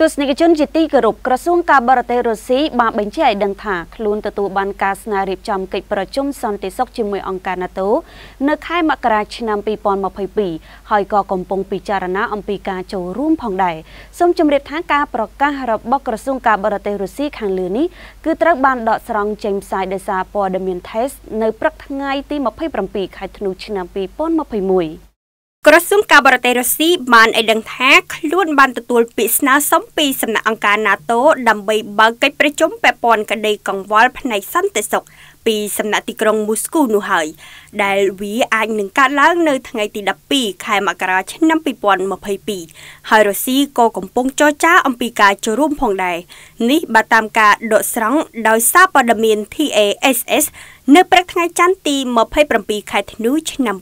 ទស្សនិកជនជាទីគោរពក្រសួងការបរទេសរុស្ស៊ីបានបញ្ជាក់ឲ្យដឹងថាខ្លួនទទួលបានការស្នើរៀបចំកិច្ចប្រជុំសន្តិសុខជាមួយអង្គការ Nato នៅខែមករាឆ្នាំ 2022 ហើយក៏កំពុងពិចារណាអំពីការចូលរួមផងដែរសូមជម្រាបថាការប្រកាសរបស់ក្រសួងការបរទេសរុស្ស៊ីខាងលើនេះគឺត្រូវបានដកស្រង់ចេញផ្សាយដោយសារព័ត៌មាន TASS នៅព្រឹកថ្ងៃទី 27 ខែធ្នូឆ្នាំ 2021ក្រសួងការបរទេសរុស្ស៊ីបានឲ្យដឹងថាខ្លួនបានទទួលពាក្យស្នើសុំពីសំណាក់អង្គការ Nato ដើម្បីបើកកិច្ចប្រជុំពាក់ព័ន្ធក្តីកង្វល់ផ្នែកសន្តិសុខពីសំណាក់ទីក្រុងមូស្គូនោះហើយដែលវាអាចនឹងកើតឡើងនៅថ្ងៃទី 12 ខែមករាឆ្នាំ 2022 ហើយរុស្ស៊ីក៏កំពុងចរចាអំពីការចូលរួមផងដែរនេះបើតាមការដកស្រង់ដោយសារព័ត៌មាន TASS នៅព្រឹកថ្ងៃច័ន្ទទី 27 ខែធ្នូឆ្នាំ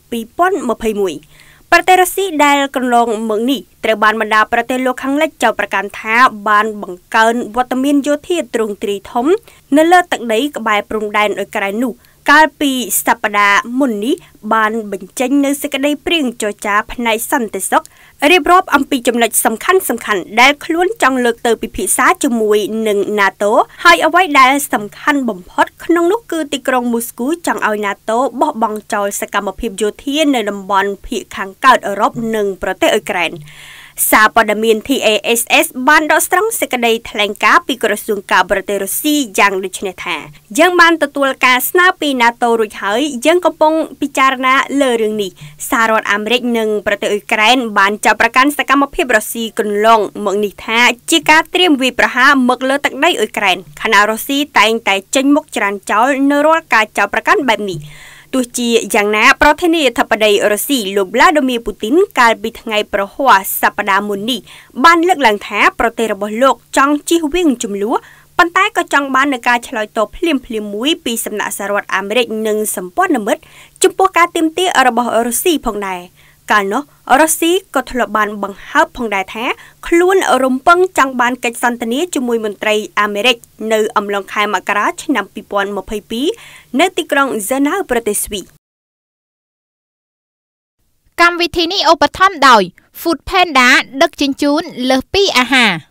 2021ប្រទេសរុស្ស៊ីដែលកន្លងមកនេះត្រូវបានបណ្ដាប្រទេសលោកខាងលិចចោទប្រកាន់ថាបានបង្កើនវត្តមានយោធាទ្រង់ទ្រីធំនៅលើទឹកដីក្បែរព្រំដែនអ៊ុយក្រែននោះកាលពីសប្តាហ៍មុននេះបានបញ្ចេញនូវសេចក្តីព្រាងចរចាផ្នែកសន្តិសុខរៀបរាប់អំពីចំណុចសំខាន់ៗដែលខ្លួនចង់លើកទៅពិភាក្សាជាមួយនឹង Nato ហើយអ្វីដែលសំខាន់បំផុតក្នុងនោះគឺទីក្រុងមូស្គូចង់ឲ្យ Nato បោះបង់ចោលសកម្មភាពយោធានៅតំបន់ភាគខាងកើតអឺរ៉ុបនិងប្រទេសអ៊ុយក្រែនសារព័ត៌មាន TASS បានដកស្រង់សេចក្តីថ្លែងការណ៍ពីក្រសួងការបរទេសរុស្ស៊ីយ៉ាងដូចនេះថាយើងបានទទួលការស្នើពី Nato រួចហើយយើងកំពុងពិចារណាលើរឿងនេះសហរដ្ឋអាមេរិកនិងប្រទេសអ៊ុយក្រែនបានចាប់ប្រកាន់សកម្មភាពរុស្ស៊ីកន្លងមកនេះថាជាការត្រៀមវាយប្រហារមកលើទឹកដីអ៊ុយក្រែនខណៈរុស្ស៊ីតែងតែចេញមុខច្រានចោលនៅរាល់ការចាប់ប្រកាន់បែបនេះទោះជាយ៉ាងណាប្រធានាធិបតីរុស្ស៊ីលោក Vladimir Putin កាលពីថ្ងៃប្រហ័សសប្តាហ៍មុននេះបានលើកឡើងថាប្រទេសរបស់លោកចង់ជៀសវាងចំនួនប៉ុន្តែក៏ចង់បាននូវការឆ្លើយតបភ្លាមៗមួយពីសំណាក់សហរដ្ឋអាមេរិកនិងសម្ព័ន្ធមិត្តចំពោះការទាមទាររបស់រុស្ស៊ីផងដែរកាលនោះរុស្ស៊ីក៏ធ្លាប់បានបង្ហើបផងដែរថាខ្លួនរំពឹងចង់បានកិច្ចសន្ទនាជាមួយមន្ត្រីអាមេរិកនៅអំឡុងខែមករាឆ្នាំ 2022 នៅទីក្រុងហ្សឺណៅប្រទេសស្វីសកម្មវិធីនេះឧបត្ថម្ភដោយ Food Panda ដឹកជញ្ជូនលើសពីអាហារ